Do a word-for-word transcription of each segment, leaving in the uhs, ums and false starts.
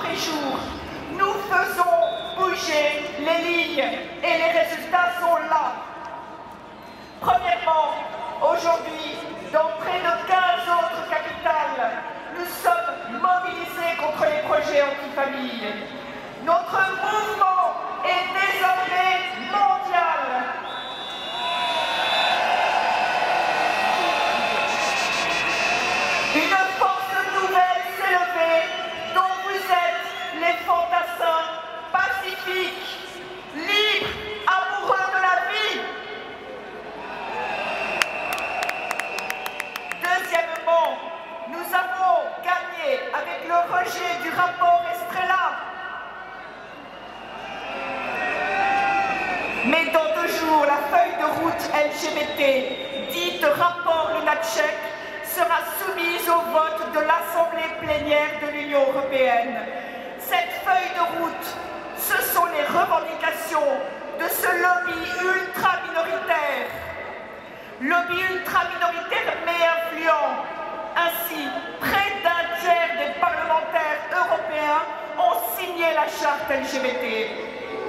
les jours, nous faisons bouger les lignes et les résultats sont là. Premièrement, aujourd'hui, dans près de quinze autres capitales, nous sommes mobilisés contre les projets anti-famille. Notre mouvement est désormais mondial. Une force nouvelle s'est levée, dont vous êtes les fantassins pacifiques, libres, amoureux de la vie. Deuxièmement, nous avons gagné avec le rejet du rapport Estrella. Mais dans deux jours, la feuille de route L G B T, dite rapport Lunacek, sera soumise au vote de l'Assemblée plénière de l'Union européenne. Cette feuille de route, ce sont les revendications de ce lobby ultra-minoritaire. Lobby ultra-minoritaire mais influent. Ainsi, près d'un tiers des parlementaires européens ont signé la charte L G B T.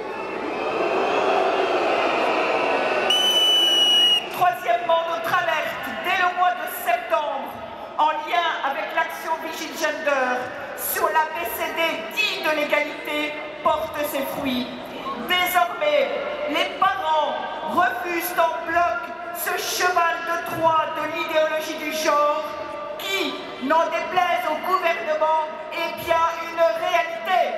Troisièmement, notre alerte, dès le mois de septembre, en lien avec l'action Vigile Gender sur la B C D dit de l'égalité, porte ses fruits. Désormais, les parents refusent en bloc ce cheval de Troie de l'idéologie du genre qui, n'en déplaise au gouvernement, est bien une réalité.